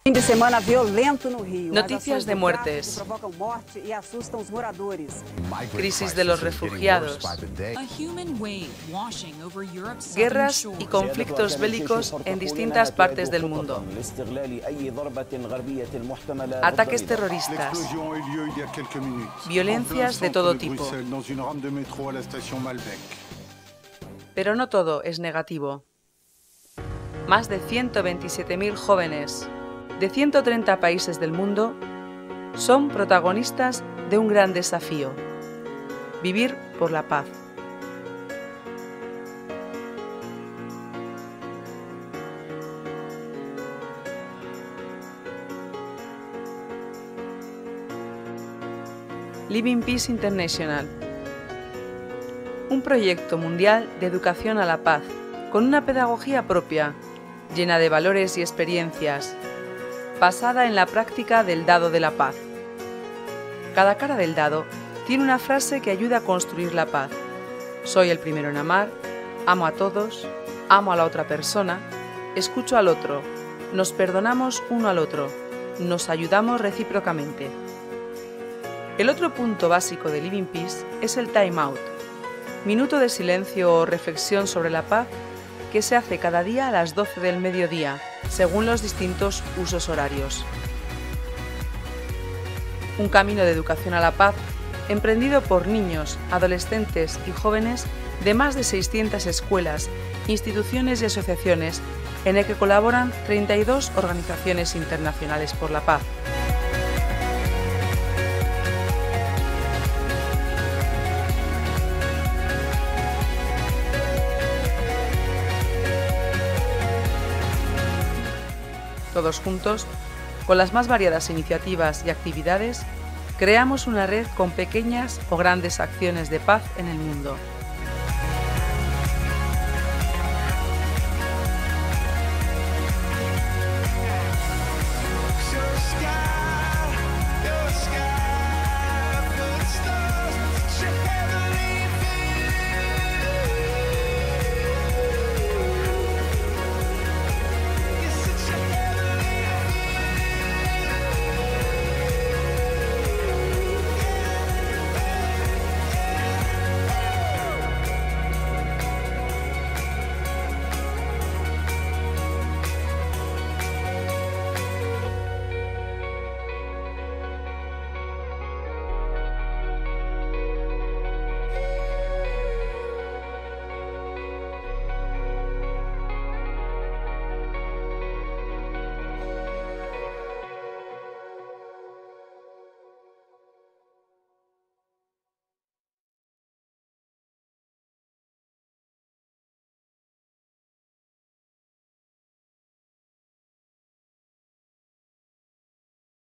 Fin de semana violento no Rio. Noticias de muertes. Crisis de los refugiados. Guerras y conflictos bélicos en distintas partes del mundo. Ataques terroristas. Violencias de todo tipo. Pero no todo es negativo. Más de 127.000 jóvenes de 130 países del mundo son protagonistas de un gran desafío: vivir por la paz. Living Peace International, un proyecto mundial de educación a la paz, con una pedagogía propia, llena de valores y experiencias, basada en la práctica del dado de la paz. Cada cara del dado tiene una frase que ayuda a construir la paz. Soy el primero en amar, amo a todos, amo a la otra persona, escucho al otro, nos perdonamos uno al otro, nos ayudamos recíprocamente. El otro punto básico de Living Peace es el time out, minuto de silencio o reflexión sobre la paz que se hace cada día a las 12 del mediodía, según los distintos usos horarios. Un camino de educación a la paz emprendido por niños, adolescentes y jóvenes de más de 600 escuelas, instituciones y asociaciones, en el que colaboran 32 organizaciones internacionales por la paz. Todos juntos, con las más variadas iniciativas y actividades, creamos una red con pequeñas o grandes acciones de paz en el mundo.